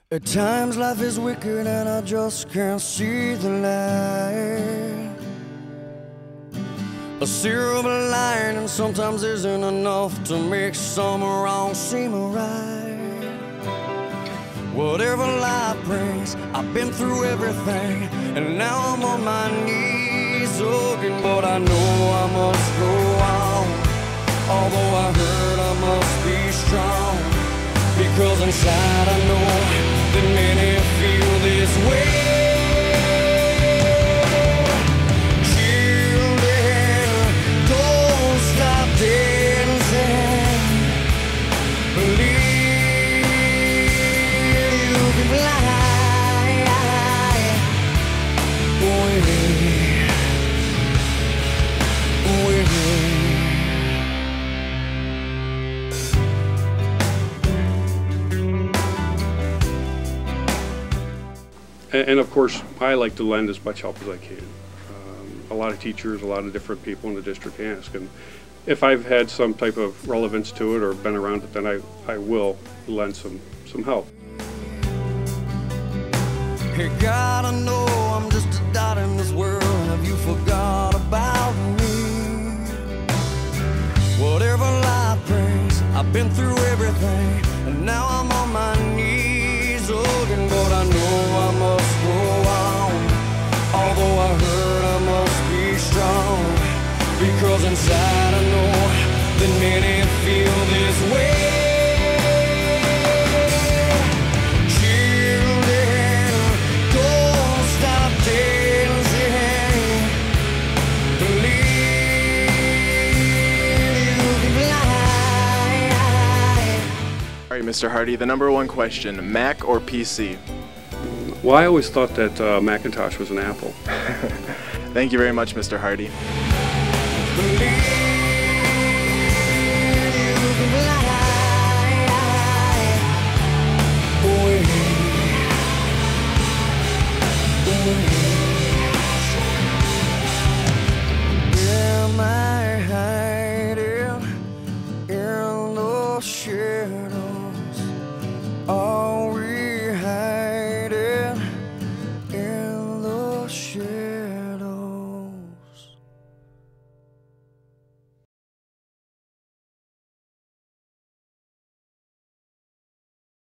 At times life is wicked and I just can't see the light. A silver lining sometimes isn't enough to make some wrong seem right. Whatever life brings, I've been through everything, and now I'm on my knees looking. But I know I must go on, although I hurt I must be strong, because inside I know that many feel this way. Children, don't stop dancing. Believe you can fly with me. And of course, I like to lend as much help as I can. A lot of teachers, a lot of different people in the district ask, and if I've had some type of relevance to it or been around it, then I will lend some help. Hey God, I know I'm just a dot in this world. Have you forgot about me? Whatever life brings, I've been through everything, and now I'm on my knees looking. But I know I must go on, although I hurt I must be strong, because inside I know that many feel this way. Children, don't stop dancing. Believe you can fly. All right, Mr. Hardy, the #1 question, Mac or PC? Well, I always thought that Macintosh was an Apple. Thank you very much, Mr. Hardy. Believe